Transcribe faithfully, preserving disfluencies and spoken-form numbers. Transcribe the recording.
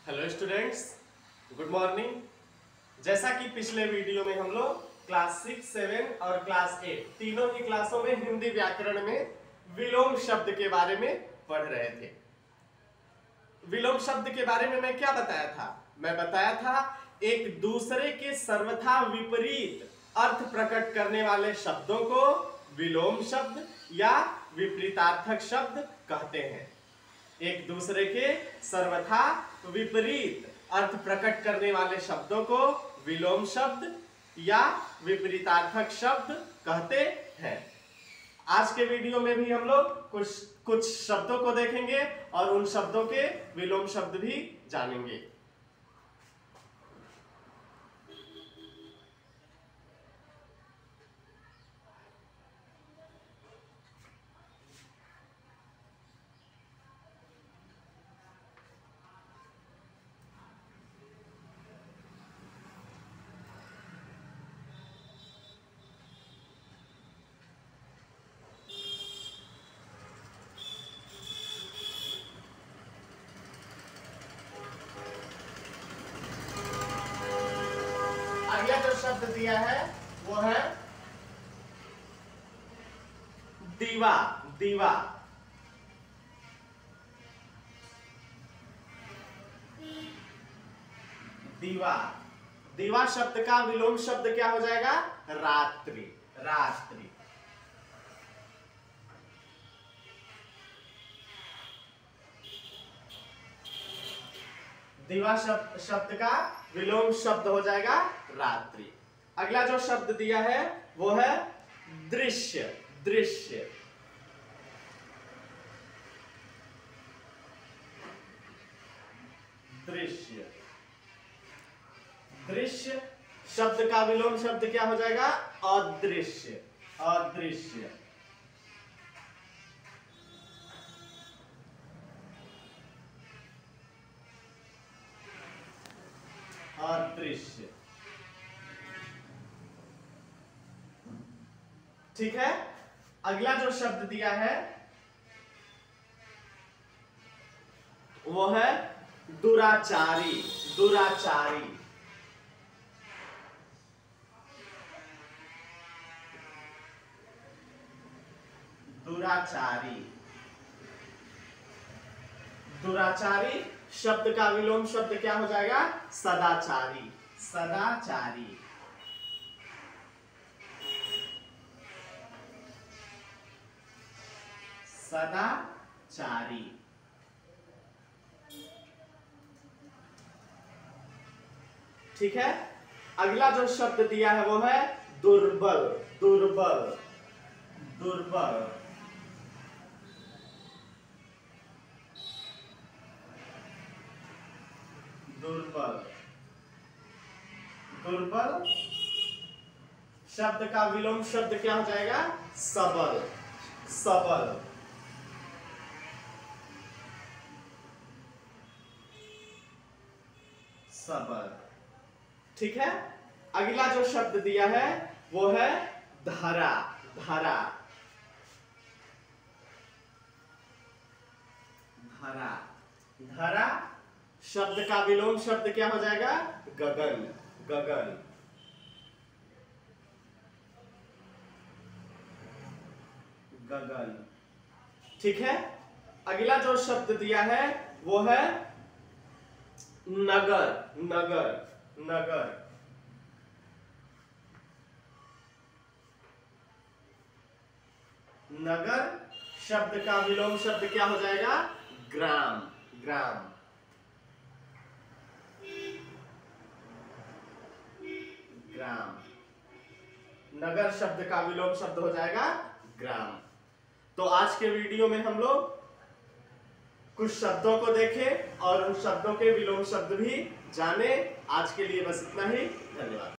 Hello students, good morning. जैसा कि पिछले वीडियो में हम लोग क्लास सिक्स सेवन और क्लास एट तीनों ही क्लासों में हिंदी व्याकरण में विलोम शब्द के बारे में पढ़ रहे थे। विलोम शब्द के बारे में मैं क्या बताया था? मैं बताया था एक दूसरे के सर्वथा विपरीत अर्थ प्रकट करने वाले शब्दों को विलोम शब्द या विपरीतार्थक शब्द कहते हैं। एक दूसरे के सर्वथा विपरीत अर्थ प्रकट करने वाले शब्दों को विलोम शब्द या विपरीतार्थक शब्द कहते हैं। आज के वीडियो में भी हम लोग कुछ कुछ शब्दों को देखेंगे और उन शब्दों के विलोम शब्द भी जानेंगे। अगला जो शब्द दिया है वो है दीवा। दीवा दीवा दीवा शब्द का विलोम शब्द क्या हो जाएगा? रात्रि। रात्रि दीवा शब्द शब्द का विलोम शब्द हो जाएगा रात्रि। अगला जो शब्द दिया है वो है दृश्य। दृश्य दृश्य दृश्य शब्द का विलोम शब्द क्या हो जाएगा? अदृश्य। अदृश्य अदृश्य ठीक है। अगला जो शब्द दिया है वो है दुराचारी। दुराचारी दुराचारी दुराचारी शब्द का विलोम शब्द क्या हो जाएगा? सदाचारी। सदाचारी सदाचारी ठीक है। अगला जो शब्द दिया है वो है दुर्बल। दुर्बल दुर्बल दुर्बल दुर्बल शब्द का विलोम शब्द क्या हो जाएगा? सबल। सबल सबल ठीक है। अगला जो शब्द दिया है वो है धरा। धरा धरा धरा शब्द का विलोम शब्द क्या हो जाएगा? गगन। गगन गगन ठीक है। अगला जो शब्द दिया है वो है नगर। नगर नगर नगर शब्द का विलोम शब्द क्या हो जाएगा? ग्राम। ग्राम ग्राम नगर शब्द का विलोम शब्द हो जाएगा ग्राम। तो आज के वीडियो में हम लोग कुछ शब्दों को देखें और उन शब्दों के विलोम शब्द भी जाने। आज के लिए बस इतना ही। धन्यवाद।